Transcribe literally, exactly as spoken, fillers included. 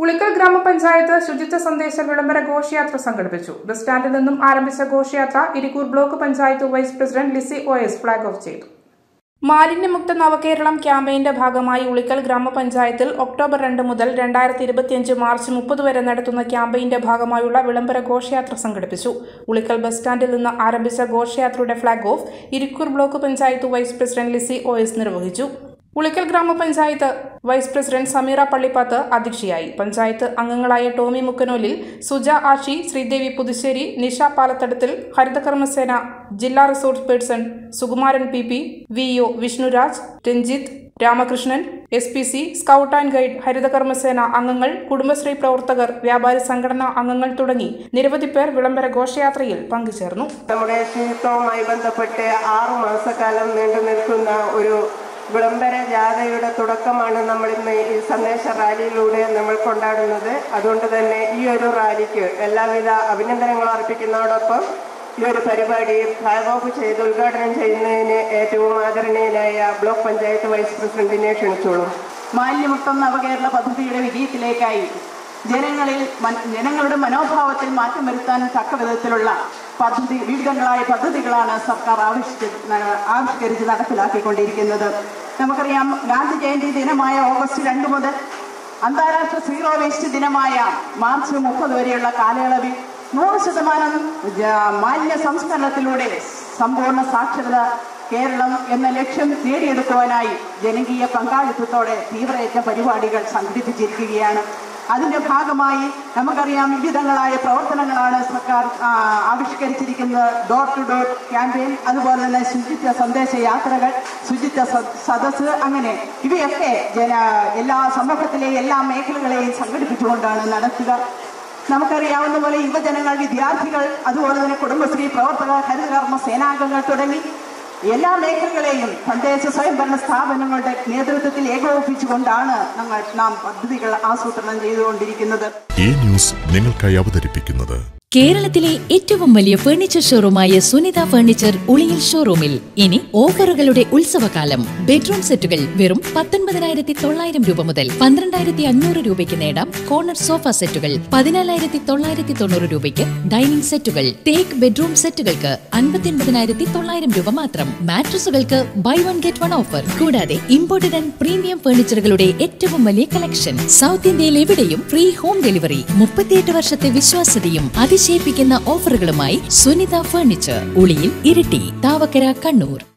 ഉളിക്കൽ ഗ്രാമപഞ്ചായത്ത് ശുചിത്വ സന്ദേശ വിളംബര ഘോഷയാത്ര സംഘടിപ്പിച്ചു. ബസ് സ്റ്റാൻഡിൽ നിന്നും ആരംഭിച്ച ഘോഷയാത്ര Irikkur block panchayat vice president Lissy O S flag off ചെയ്തു. മാലിന്യമുക്ത നവകേരളം ക്യാമ്പയിന്റെ ഭാഗമായി ഉളിക്കൽ ഗ്രാമപഞ്ചായത്തിൽ ഒക്ടോബർ രണ്ട് മുതൽ രണ്ടായിരത്തി ഇരുപത്തിയഞ്ച് മാർച്ച് മുപ്പത് വരെ നടത്തുന്ന ക്യാമ്പയിന്റെ ഭാഗമായുള്ള വിളംബര ഘോഷയാത്ര സംഘടിപ്പിച്ചു. ഉളിക്കൽ ബസ് സ്റ്റാൻഡിൽ നിന്ന് ആരംഭിച്ച ഘോഷയാത്രയുടെ flag off Irikkur block panchayat vice president Lissy O S നിർവഹിച്ചു. ഉളിക്കൽ ഗ്രാമപഞ്ചായത്ത് വൈസ് പ്രസിഡന്റ് സമീറ പള്ളിപ്പാത്ത് അധ്യക്ഷയായി. പഞ്ചായത്ത് അംഗങ്ങളായ ടോമി മുക്കനോലിൽ, സുജ ആഷി, ശ്രീദേവി പുതുശ്ശേരി, നിഷ പാലത്തടത്തിൽ, ഹരിതകർമ്മസേന ജില്ലാ resource person Sukumaran P P, V O Vishnuraj, Ranjith, Ramakrishnan, S P C, scout and guide, Haritha Karma Sena അംഗങ്ങൾ, കുടുംബശ്രീ പ്രവർത്തകർ, വ്യാപാരി സംഘടനാ അംഗങ്ങൾ തുടങ്ങി നിരവധി പേർ വിളംബര ഘോഷയാത്രയിൽ പങ്കുചേർന്നു. നമ്മുടെ ശുചിത്വവുമായി ബന്ധപ്പെട്ട് ആറു മാസക്കാലം നീണ്ടു നിൽക്കുന്ന ഒരു വിളംബര ജാഥയുടെ തുടക്കമാണ് നമ്മൾ ഇന്ന് ഈ സന്ദേശ റാലിയിലൂടെ നമ്മൾ കൊണ്ടാടുന്നത്. അതുകൊണ്ട് തന്നെ ഈ ഒരു റാലിക്ക് എല്ലാവിധ അഭിനന്ദനങ്ങൾ അർപ്പിക്കുന്നതോടൊപ്പം ഈ ഒരു പരിപാടി ഫ്ലാഗ് ഓഫ് ചെയ്ത് ഉദ്ഘാടനം ചെയ്യുന്നതിന് ഏറ്റവും ആദരണീയനായ ബ്ലോക്ക് പഞ്ചായത്ത് വൈസ് പ്രസിഡന്റിനെ ക്ഷണിച്ചോളൂ. മാലിന്യമുക്ത നവകേരള പദ്ധതിയുടെ വിജയത്തിലേക്കായി ജനങ്ങളിൽ ജനങ്ങളുടെ മനോഭാവത്തിൽ മാറ്റം വരുത്താൻ തക്ക വിധത്തിലുള്ള പദ്ധതി വിവിധങ്ങളായ പദ്ധതികളാണ് സർക്കാർ ആവിഷ്ക ആവിഷ്കരിച്ച് നടപ്പിലാക്കിക്കൊണ്ടിരിക്കുന്നത്. നമുക്കറിയാം, ഗാന്ധി ജയന്തി ദിനമായ ഓഗസ്റ്റ് രണ്ട് മുതൽ അന്താരാഷ്ട്ര സീറോ വേസ്റ്റ് ദിനമായ മാർച്ച് മുപ്പത് വരെയുള്ള കാലയളവിൽ നൂറ് ശതമാനം മാലിന്യ സംസ്കരണത്തിലൂടെ സമ്പൂർണ്ണ സാക്ഷരത കേരളം എന്ന ലക്ഷ്യം നേടിയെടുക്കുവാനായി ജനകീയ പങ്കാളിത്തത്തോടെ തീവ്രയജ്ഞ പരിപാടികൾ സംഘടിപ്പിച്ചിരിക്കുകയാണ്. അതിന്റെ ഭാഗമായി നമുക്കറിയാം, വിവിധങ്ങളായ പ്രവർത്തനങ്ങളാണ് സർക്കാർ ആവിഷ്കരിച്ചിരിക്കുന്നത്. ഡോർ ടു ഡോർ ക്യാമ്പയിൻ, അതുപോലെ തന്നെ ശുചിത്വ സന്ദേശ യാത്രകൾ, ശുചിത്വ സദസ്സ്, അങ്ങനെ ഇവയൊക്കെ ജന എല്ലാ സമൂഹത്തിലെ എല്ലാ മേഖലകളെയും സംഘടിപ്പിച്ചുകൊണ്ടാണ് നടത്തുക. നമുക്കറിയാവുന്ന പോലെ യുവജനങ്ങൾ, വിദ്യാർത്ഥികൾ, അതുപോലെ തന്നെ കുടുംബശ്രീ പ്രവർത്തകർ, ഹരിതകർമ്മ സേനാംഗങ്ങൾ തുടങ്ങി എല്ലാ മേഖലകളെയും തദ്ദേശ സ്വയംഭരണ സ്ഥാപനങ്ങളുടെ നേതൃത്വത്തിൽ ഏകോപിപ്പിച്ചുകൊണ്ടാണ് ഞങ്ങൾ നാം പദ്ധതികൾ ആസൂത്രണം ചെയ്തുകൊണ്ടിരിക്കുന്നത്. ഈ ന്യൂസ് നിങ്ങൾക്കായി അവതരിപ്പിക്കുന്നത് കേരളത്തിലെ ഏറ്റവും വലിയ ഫർണിച്ചർ ഷോറൂമായ സുനിത ഫർണിച്ചർ ഉളിയിൽ ഷോറൂമിൽ ഇനി ഓഫറുകളുടെ ഉത്സവകാലം. ബെഡ്റൂം സെറ്റുകൾ വെറും പത്തൊൻപതിനായിരത്തി തൊള്ളായിരം രൂപ മുതൽ പന്ത്രണ്ടായിരത്തി അഞ്ഞൂറ് രൂപയ്ക്ക് നേടാം. കോർണർ സോഫ സെറ്റുകൾ പതിനാലായിരത്തി തൊള്ളായിരത്തി തൊണ്ണൂറ് രൂപയ്ക്ക്. ഡൈനിങ് സെറ്റുകൾ തേക്ക് ബെഡ്റൂം സെറ്റുകൾക്ക് അൻപത്തി ഒൻപതിനായിരത്തി തൊള്ളായിരം രൂപ മാത്രം. മാട്രസുകൾക്ക് buy one get one offer. കൂടാതെ ഇമ്പോർട്ടഡ് ആൻഡ് പ്രീമിയം ഫർണിച്ചറുകളുടെ ഏറ്റവും വലിയ കളക്ഷൻ. സൗത്ത് ഇന്ത്യയിൽ എവിടെയും ഫ്രീ ഹോം ഡെലിവറി. മുപ്പത്തിയെട്ട് വർഷത്തെ വിശ്വാസ്യതയും അതിശയിപ്പിക്കുന്ന ഓഫറുകളുമായി സുനിത ഫർണിച്ചർ, ഉളിയിൽ, ഇരിട്ടി, താവക്കര, കണ്ണൂർ.